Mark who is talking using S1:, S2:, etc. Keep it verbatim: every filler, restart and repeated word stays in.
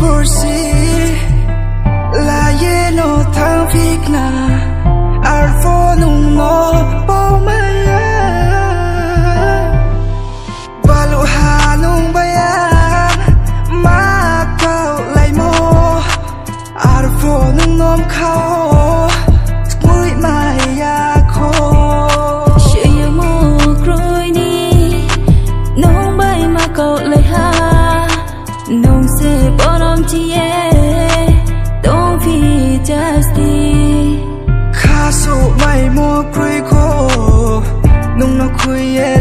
S1: porsi la yelo thang phik na arfo nung no bao maya balu hanung bayan ma kau lai mo arfo nung nom khao mui maya kho
S2: chuyện mo rồi ni nung bay ma kau lai ha nung se bonom chie don't feel just
S1: kha su mai mo krui ko nung no khuye